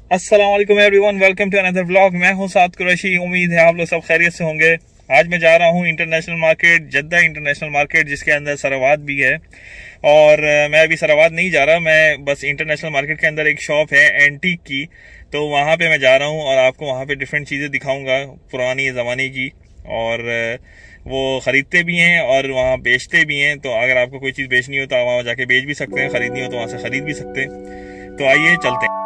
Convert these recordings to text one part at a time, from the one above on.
अस्सलाम वालेकुम everyone, welcome to another vlog. मैं हूं साद कुरैशी। उम्मीद है आप लोग सब खैरियत से होंगे। आज मैं जा रहा हूं international market, Jeddah international market, जिसके अंदर सरावाद भी है। और मैं अभी सरावाद नहीं जा रहा, मैं बस इंटरनेशनल मार्केट के अंदर एक शॉप है एंटीक की, तो वहां पे मैं जा रहा हूं और आपको वहां पे डिफरेंट चीज़ें दिखाऊंगा पुरानी ज़माने की। और वो ख़रीदते भी हैं और वहाँ बेचते भी हैं। तो अगर आपको कोई चीज़ बेचनी हो तो आप वहाँ जाके बेच भी सकते हैं, ख़रीदनी हो तो वहाँ से ख़रीद भी सकते हैं। तो आइए चलते हैं।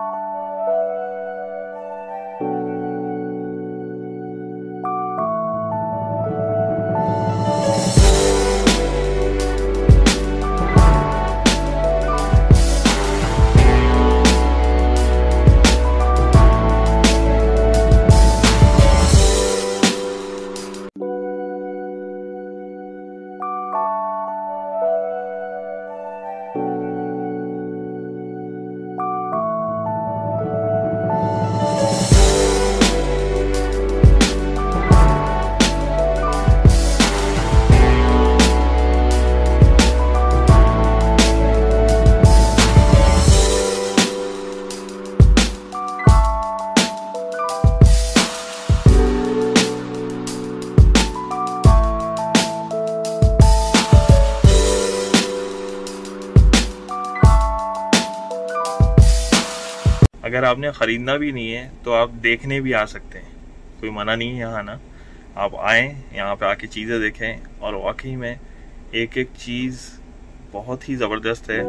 अगर आपने ख़रीदना भी नहीं है तो आप देखने भी आ सकते हैं, कोई मना नहीं है यहाँ आना। आप आएँ, यहाँ पे आके चीज़ें देखें और वाकई में एक एक चीज़ बहुत ही ज़बरदस्त है।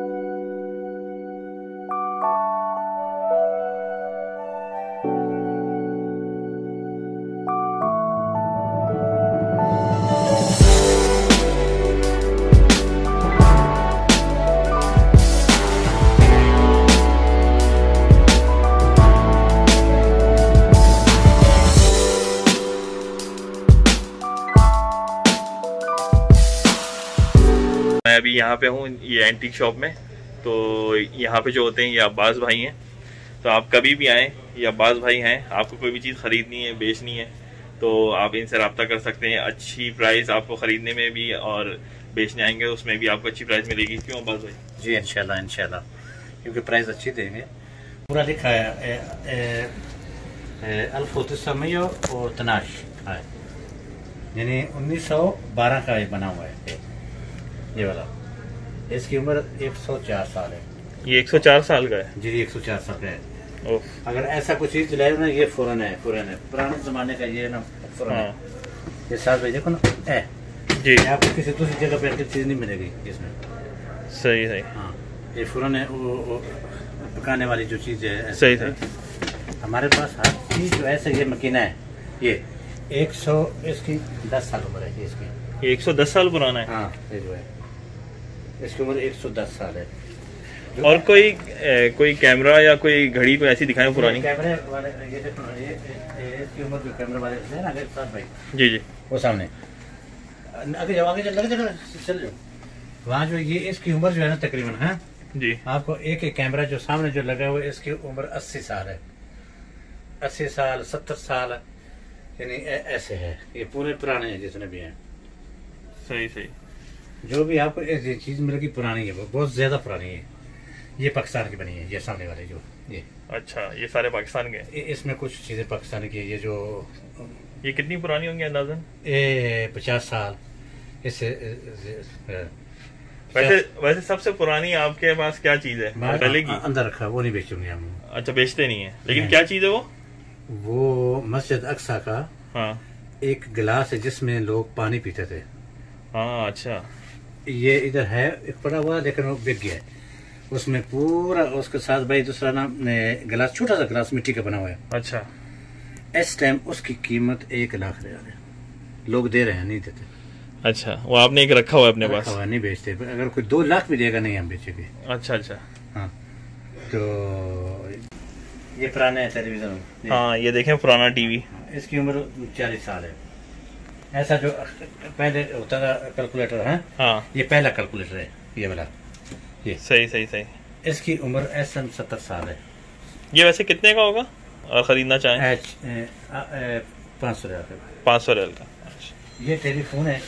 मैं अभी यहाँ पे हूँ ये एंटीक शॉप में। तो यहाँ पे जो होते हैं ये अब्बास भाई हैं। तो आप कभी भी आएँ, ये अब्बास भाई हैं। आपको कोई भी चीज़ ख़रीदनी है, बेचनी है तो आप इनसे रब्ता कर सकते हैं। अच्छी प्राइस आपको ख़रीदने में भी और बेचने आएंगे उसमें भी आपको अच्छी प्राइस मिलेगी। क्यों अब्बास भाई? जी इंशाल्लाह इंशाल्लाह, क्योंकि प्राइस अच्छी देंगे। पूरा लिखा है अल्फोतसमय और तनाश है, यानी 1912 का ये बना हुआ है ये वाला। इसकी उम्र 104 साल है। ये 104 साल का है? जी 104 साल का है। अगर ऐसा कुछ चीज दिलाए ना, ये फौरन है पुराने जमाने का ये ना फौरन है। ये साथ भाई देखो ना जी, आपको किसी दूसरी जगह पे ऐसी चीज नहीं मिलेगी इसमें। सही सही। हाँ, ये फौरन है, वो पकाने वाली जो चीज है। सही सही। हमारे पास हर चीज जो ऐसे ये मकीना है, ये 100 इसकी 10 साल उम्र है इसकी। 110 साल पुराना है? हाँ, ये जो है इसकी उम्र 110 साल है। और कोई कैमरा या कोई घड़ी कोई ऐसी दिखाएं पुरानी? कैमरे वाले ये देखो, ये इसकी उम्र जो कैमरे वाले है ना, आगे साथ भाई जी जी वो सामने आगे जाओ, आगे चल जाओ वहाँ जो ये इसकी उम्र जो है ना तकरीबन है जी। आपको एक एक कैमरा जो सामने जो लगा हुआ है इसकी उम्र 80 साल है। 80 साल 70 साल, यानी ऐसे है। ये पूरे पुराने हैं जितने भी हैं। सही सही। जो भी आपको ये चीज मिलेगी पुरानी है, वो बहुत ज्यादा पुरानी है। ये पाकिस्तान की बनी है, ये सामने वाले जो ये। अच्छा, ये सारे पाकिस्तान के? इसमें कुछ चीजें पाकिस्तान की है। ये जो ये कितनी पुरानी होंगी अंदाजन? 50 साल इससे। वैसे सबसे पुरानी आपके पास क्या चीज है पहले की? अंदर रखा, वो नहीं बेचूंगे हम। अच्छा, बेचते नहीं है, लेकिन क्या चीज है वो मस्जिद अक्सा का हाँ एक गिलास है जिसमें लोग पानी पीते थे। हाँ अच्छा। ये इधर है एक पड़ा हुआ, लेकिन वो बिक गया है। उसमें पूरा उसके साथ भाई दूसरा ना गिलास, छोटा सा गिलास मिट्टी का बना हुआ है। अच्छा। इस टाइम उसकी कीमत 1 लाख रियाल है। लोग दे रहे हैं, नहीं देते। अच्छा, वो आपने एक रखा हुआ है अपने पास? नहीं बेचते। अगर कोई 2 लाख भी देगा नहीं हम बेचेंगे। अच्छा अच्छा। हाँ, तो ये पुराने टेलीविजन। हाँ, ये देखें पुराना टीवी। इसकी उम्र 40 साल है। ऐसा जो पहले होता था कैलकुलेटर है, हाँ, ये पहला कैलकुलेटर है ये वाला। ये सही सही सही। इसकी उम्र ऐसा 70 साल है। ये वैसे कितने का होगा और खरीदना चाहें? 500 रियाल का। 500 रियाल का। ये टेलीफोन है,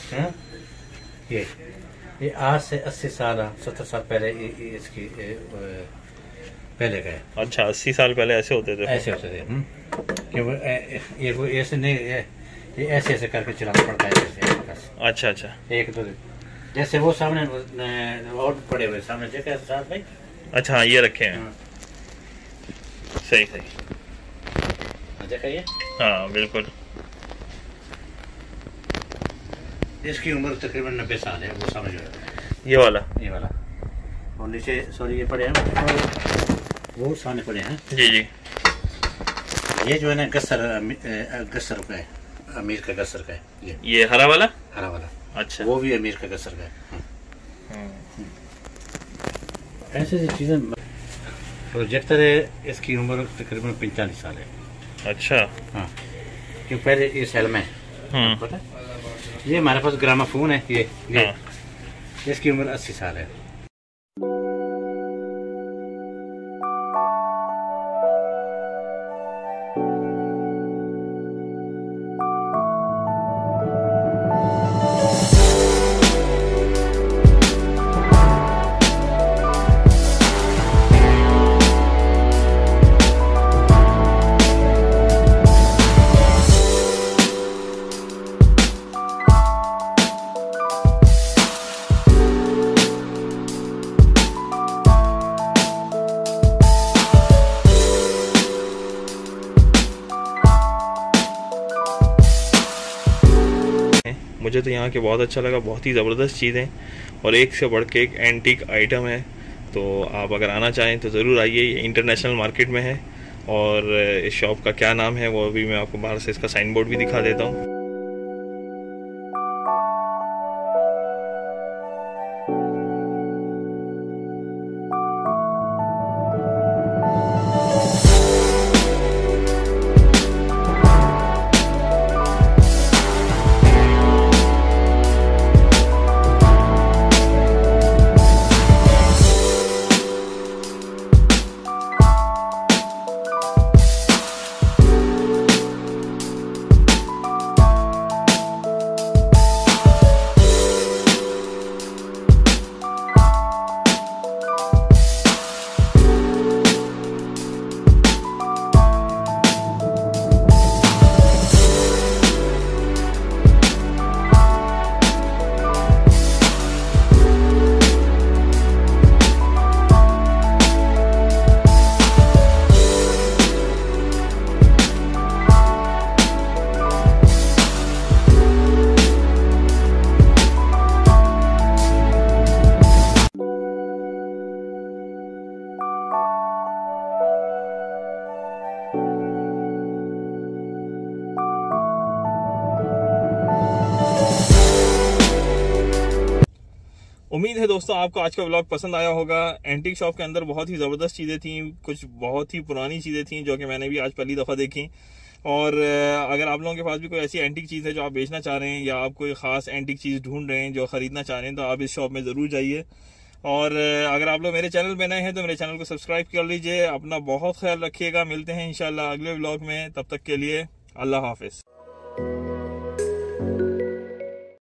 ये आज से 80 साल 70 साल पहले इसकी पहले का है। अच्छा 80 साल पहले ऐसे होते थे? ऐसे होते थे कि वो ऐसे नहीं, ये ऐसे ऐसे करके चलाना पड़ता है ऐसे। अच्छा अच्छा, एक दो जैसे वो सामने और पड़े हुए सामने जगह साथ भाई। अच्छा हाँ ये रखे हैं। सही सही, देखा ये? हाँ बिल्कुल। इसकी उम्र तकरीबन 90 साल है। वो सामने जो है ये वाला और नीचे सॉरी ये पड़े हैं वो सामने पड़े हैं। जी जी। ये जो है ना गस्सर का है, अमीर का गस्सर का है। ये हरा वाला? हरा वाला। अच्छा, वो भी अमीर का गस्सर का है। ऐसे चीजें। प्रोजेक्टर है, इसकी उम्र तकरीबन 45 साल है। अच्छा हाँ, क्योंकि पहले ये सेल में पता है? ये हमारे पास ग्रामाफोन है ये इसकी उम्र 80 साल है। मुझे तो यहाँ के बहुत अच्छा लगा, बहुत ही ज़बरदस्त चीज़ें और एक से बढ़ के एक एंटीक आइटम है। तो आप अगर आना चाहें तो ज़रूर आइए, ये इंटरनेशनल मार्केट में है। और इस शॉप का क्या नाम है वो अभी मैं आपको बाहर से इसका साइन बोर्ड भी दिखा देता हूँ। उम्मीद है दोस्तों आपको आज का व्लॉग पसंद आया होगा। एंटीक शॉप के अंदर बहुत ही ज़बरदस्त चीज़ें थी, कुछ बहुत ही पुरानी चीज़ें थी जो कि मैंने भी आज पहली दफ़ा देखी। और अगर आप लोगों के पास भी कोई ऐसी एंटीक चीज़ है जो आप बेचना चाह रहे हैं या आप कोई ख़ास एंटीक चीज़ ढूंढ रहे हैं जो ख़रीदना चाह रहे हैं तो आप इस शॉप में ज़रूर जाइए। और अगर आप लोग मेरे चैनल पर नए हैं तो मेरे चैनल को सब्सक्राइब कर लीजिए। अपना बहुत ख्याल रखिएगा, मिलते हैं इंशाल्लाह अगले व्लॉग में, तब तक के लिए अल्लाह हाफिज़।